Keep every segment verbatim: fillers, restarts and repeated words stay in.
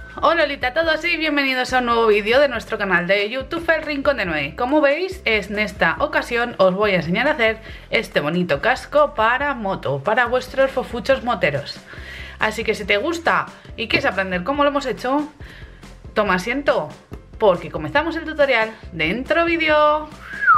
Hola a todos y bienvenidos a un nuevo vídeo de nuestro canal de YouTube El Rincón de Noé. Como veis, en esta ocasión os voy a enseñar a hacer este bonito casco para moto, para vuestros fofuchos moteros. Así que si te gusta y quieres aprender cómo lo hemos hecho, toma asiento, porque comenzamos el tutorial. ¡Dentro vídeo!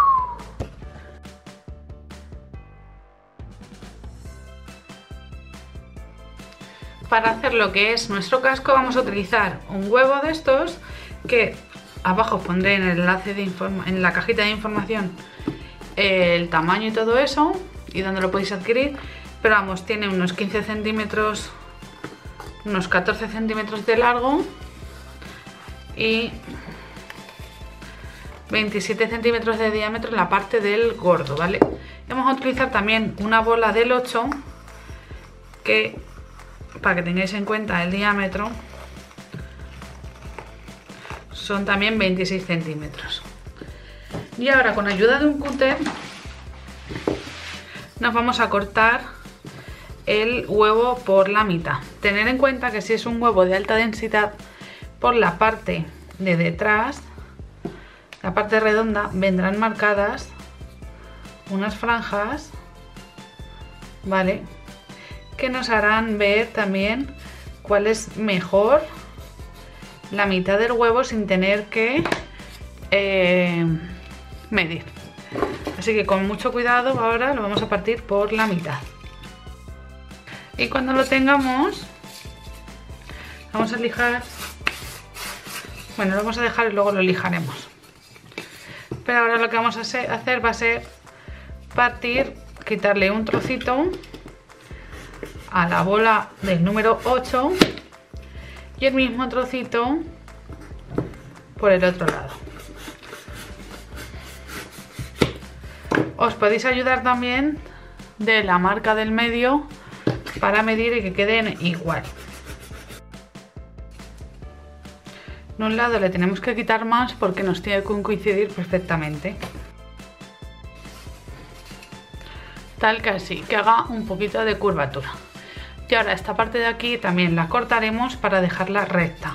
Para hacer lo que es nuestro casco vamos a utilizar un huevo de estos que abajo os pondré en el enlace de informa en la cajita de información el tamaño y todo eso y dónde lo podéis adquirir, pero vamos, tiene unos quince centímetros, unos catorce centímetros de largo y veintisiete centímetros de diámetro en la parte del gordo, ¿vale? Y vamos a utilizar también una bola del ocho que, para que tengáis en cuenta el diámetro, son también veintiséis centímetros. Y ahora, con ayuda de un cúter, nos vamos a cortar el huevo por la mitad. Tener en cuenta que si es un huevo de alta densidad, por la parte de detrás, la parte redonda, vendrán marcadas unas franjas, ¿vale?, que nos harán ver también cuál es mejor la mitad del huevo sin tener que eh, medir. Así que con mucho cuidado ahora lo vamos a partir por la mitad. Y cuando lo tengamos, vamos a lijar. Bueno, lo vamos a dejar y luego lo lijaremos. Pero ahora lo que vamos a hacer va a ser partir, quitarle un trocito a la bola del número ocho y el mismo trocito por el otro lado. Os podéis ayudar también de la marca del medio para medir y que queden igual. En un lado le tenemos que quitar más porque nos tiene que coincidir perfectamente, tal que así, que haga un poquito de curvatura. Y ahora esta parte de aquí también la cortaremos para dejarla recta.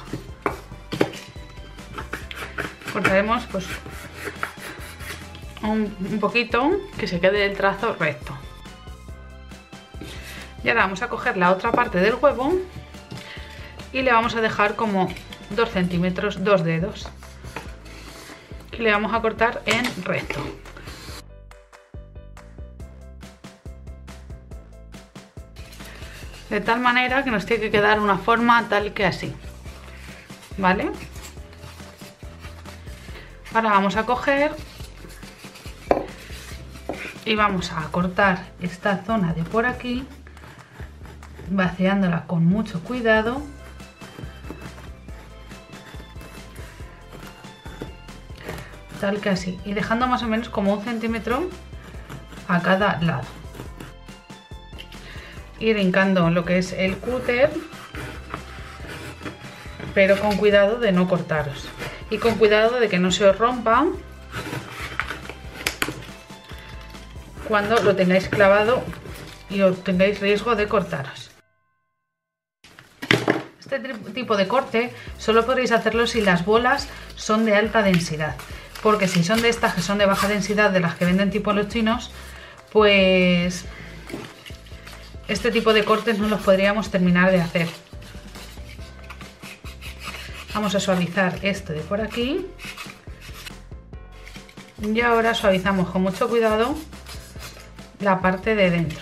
Cortaremos pues un, un poquito que se quede el trazo recto. Y ahora vamos a coger la otra parte del huevo y le vamos a dejar como dos centímetros, dos dedos. Y le vamos a cortar en recto. De tal manera que nos tiene que quedar una forma tal que así, ¿vale? Ahora vamos a coger y vamos a cortar esta zona de por aquí, vaciándola con mucho cuidado. Tal que así, y dejando más o menos como un centímetro a cada lado. Ir hincando lo que es el cúter, pero con cuidado de no cortaros y con cuidado de que no se os rompa cuando lo tengáis clavado y os tengáis riesgo de cortaros. Este tipo de corte solo podréis hacerlo si las bolas son de alta densidad, porque si son de estas que son de baja densidad, de las que venden tipo los chinos, pues este tipo de cortes no los podríamos terminar de hacer. Vamos a suavizar esto de por aquí. Y ahora suavizamos con mucho cuidado la parte de dentro.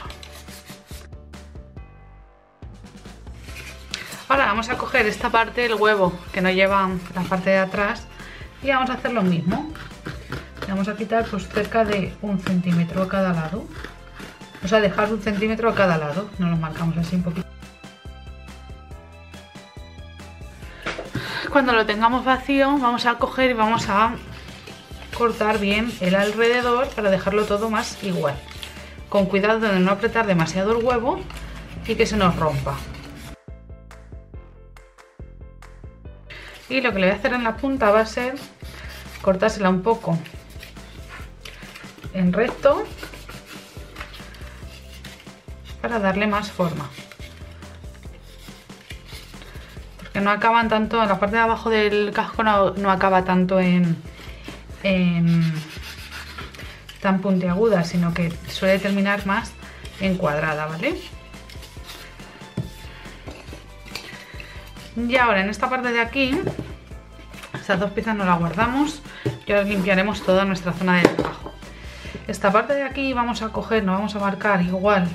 Ahora vamos a coger esta parte del huevo que no lleva la parte de atrás y vamos a hacer lo mismo. Le vamos a quitar pues cerca de un centímetro a cada lado. O sea, dejar un centímetro a cada lado. Nos lo marcamos así un poquito. Cuando lo tengamos vacío, vamos a coger y vamos a cortar bien el alrededor para dejarlo todo más igual. Con cuidado de no apretar demasiado el huevo y que se nos rompa. Y lo que le voy a hacer en la punta va a ser cortársela un poco en recto para darle más forma. porque no acaban tanto, en la parte de abajo del casco no, no acaba tanto en, en tan puntiaguda, sino que suele terminar más en cuadrada, ¿vale? Y ahora en esta parte de aquí, estas dos piezas no las guardamos y ahora limpiaremos toda nuestra zona de trabajo. Esta parte de aquí vamos a coger, nos vamos a marcar igual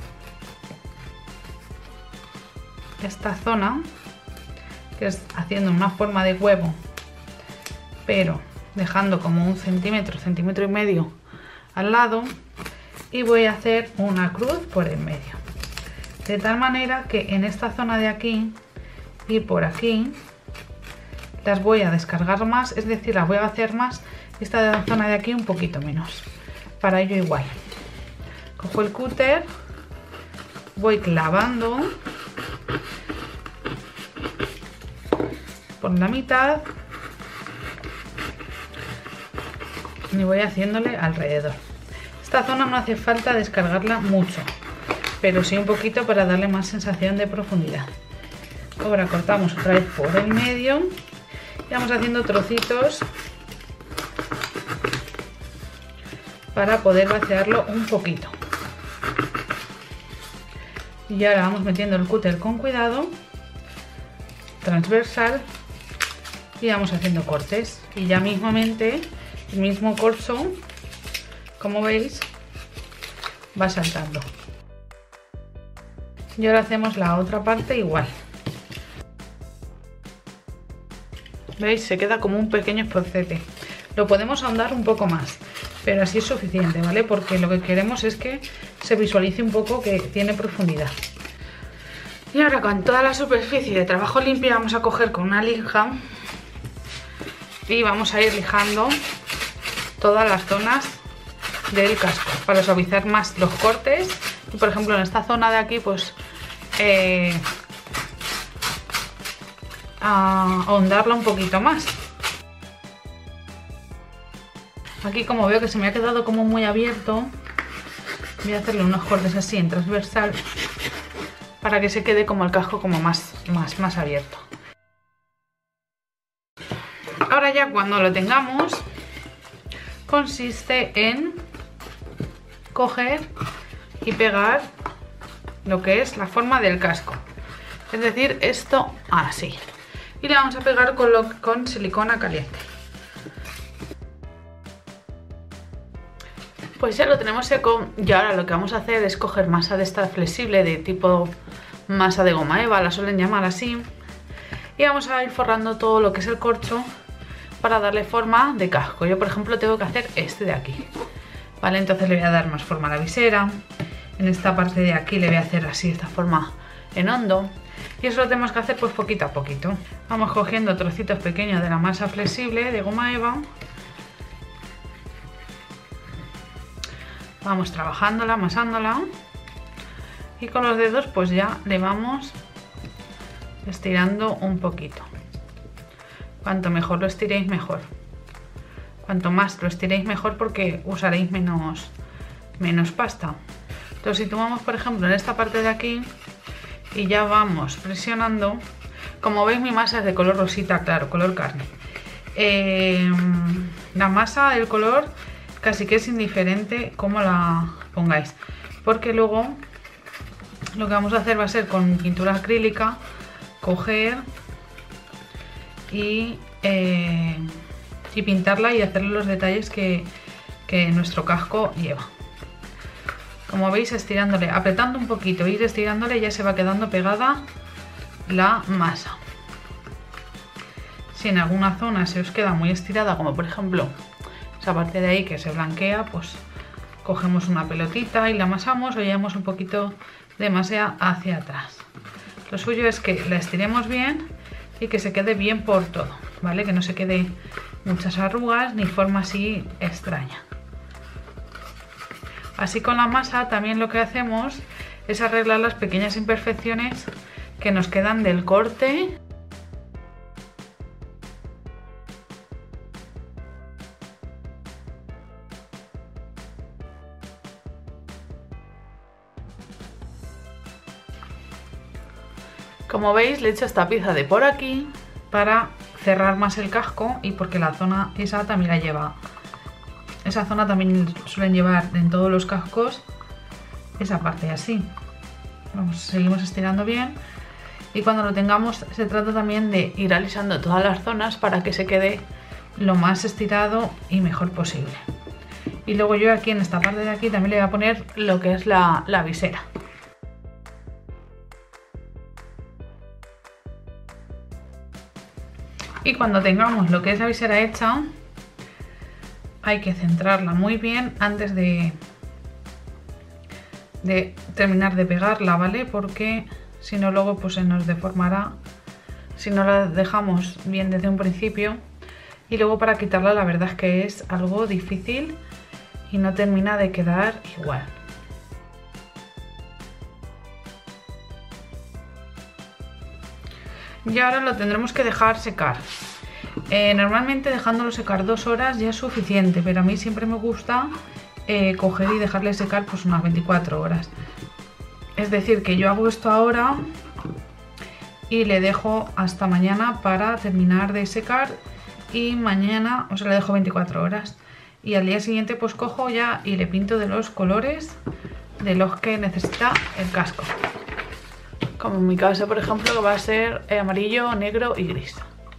esta zona, que es haciendo una forma de huevo, pero dejando como un centímetro, centímetro y medio al lado, y voy a hacer una cruz por el medio, de tal manera que en esta zona de aquí y por aquí las voy a descargar más, es decir, las voy a hacer más, y esta zona de aquí un poquito menos. Para ello igual, cojo el cúter, voy clavando por la mitad y voy haciéndole alrededor. Esta zona no hace falta descargarla mucho, pero sí un poquito para darle más sensación de profundidad. Ahora cortamos otra vez por el medio y vamos haciendo trocitos para poder vaciarlo un poquito. Y ahora vamos metiendo el cúter con cuidado, transversal, y vamos haciendo cortes. Y ya mismamente el mismo corcho, como veis, va saltando. Y ahora hacemos la otra parte igual. ¿Veis? Se queda como un pequeño esforcete. Lo podemos ahondar un poco más, pero así es suficiente, ¿vale? Porque lo que queremos es que se visualice un poco que tiene profundidad. Y ahora con toda la superficie de trabajo limpia vamos a coger con una lija y vamos a ir lijando todas las zonas del casco para suavizar más los cortes. Y por ejemplo en esta zona de aquí pues eh, a ahondarla un poquito más. Aquí como veo que se me ha quedado como muy abierto, voy a hacerle unos cortes así en transversal para que se quede como el casco como más, más, más abierto. Ahora ya cuando lo tengamos, consiste en coger y pegar lo que es la forma del casco. Es decir, esto así. Y le vamos a pegar con, lo, con silicona caliente. Pues ya lo tenemos seco y ahora lo que vamos a hacer es coger masa de esta flexible de tipo masa de goma eva, la suelen llamar así, y vamos a ir forrando todo lo que es el corcho para darle forma de casco. Yo por ejemplo tengo que hacer este de aquí, vale, entonces le voy a dar más forma a la visera. En esta parte de aquí le voy a hacer así esta forma en hondo, y eso lo tenemos que hacer pues poquito a poquito. Vamos cogiendo trocitos pequeños de la masa flexible de goma eva, vamos trabajándola, amasándola, y con los dedos pues ya le vamos estirando un poquito. Cuanto mejor lo estiréis mejor, cuanto más lo estiréis mejor, porque usaréis menos, menos pasta. Entonces si tomamos por ejemplo en esta parte de aquí y ya vamos presionando, como veis mi masa es de color rosita claro, color carne. Eh, la masa, el color casi que es indiferente cómo la pongáis, porque luego lo que vamos a hacer va a ser con pintura acrílica coger y, eh, y pintarla y hacerle los detalles que, que nuestro casco lleva. Como veis, estirándole, apretando un poquito, ir estirándole, ya se va quedando pegada la masa. Si en alguna zona se os queda muy estirada, como por ejemplo esa parte de ahí que se blanquea, pues cogemos una pelotita y la amasamos o llevamos un poquito de masa hacia atrás. Lo suyo es que la estiremos bien y que se quede bien por todo, ¿vale? Que no se quede muchas arrugas ni forma así extraña. Así con la masa también lo que hacemos es arreglar las pequeñas imperfecciones que nos quedan del corte. Como veis, le he hecho esta pieza de por aquí para cerrar más el casco y porque la zona esa también la lleva. Esa zona también suelen llevar en todos los cascos esa parte así. Vamos, seguimos estirando bien y cuando lo tengamos se trata también de ir alisando todas las zonas para que se quede lo más estirado y mejor posible. Y luego yo aquí en esta parte de aquí también le voy a poner lo que es la, la visera. Y cuando tengamos lo que es la visera hecha, hay que centrarla muy bien antes de, de terminar de pegarla, ¿vale? Porque si no luego pues se nos deformará si no la dejamos bien desde un principio. Y luego para quitarla la verdad es que es algo difícil y no termina de quedar igual. Y ahora lo tendremos que dejar secar. Eh, normalmente dejándolo secar dos horas ya es suficiente, pero a mí siempre me gusta eh, coger y dejarle secar pues unas veinticuatro horas. Es decir, que yo hago esto ahora y le dejo hasta mañana para terminar de secar y mañana, o sea, le dejo veinticuatro horas. Y al día siguiente pues cojo ya y le pinto de los colores de los que necesita el casco. Como en mi caso, por ejemplo, que va a ser amarillo, negro y gris.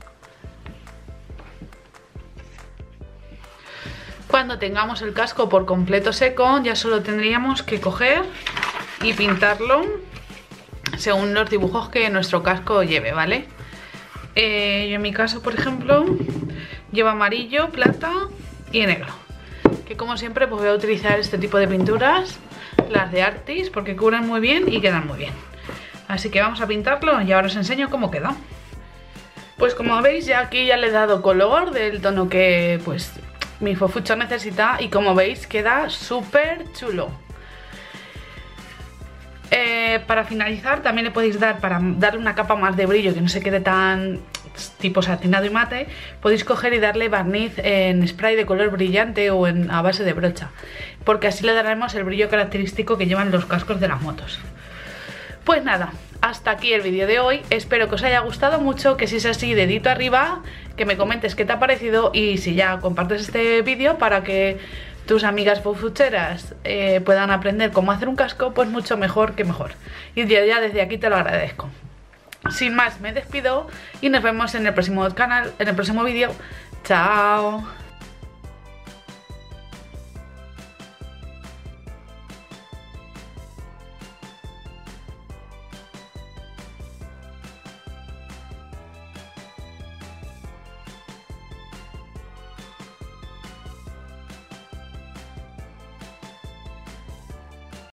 Cuando tengamos el casco por completo seco, ya solo tendríamos que coger y pintarlo según los dibujos que nuestro casco lleve, ¿vale? Eh, yo en mi caso, por ejemplo, lleva amarillo, plata y negro. Que como siempre pues voy a utilizar este tipo de pinturas, las de Artis, porque cubren muy bien y quedan muy bien. Así que vamos a pintarlo y ahora os enseño cómo queda. Pues como veis ya aquí ya le he dado color del tono que pues mi fofucho necesita y como veis queda súper chulo. Eh, para finalizar también le podéis dar, para darle una capa más de brillo que no se quede tan tipo satinado y mate, podéis coger y darle barniz en spray de color brillante o en, a base de brocha, porque así le daremos el brillo característico que llevan los cascos de las motos. Pues nada, hasta aquí el vídeo de hoy, espero que os haya gustado mucho, que si es así, dedito arriba, que me comentes qué te ha parecido y si ya compartes este vídeo para que tus amigas fofucheras eh, puedan aprender cómo hacer un casco, pues mucho mejor que mejor. Y ya, ya desde aquí te lo agradezco. Sin más, me despido y nos vemos en el próximo canal, en el próximo vídeo. ¡Chao!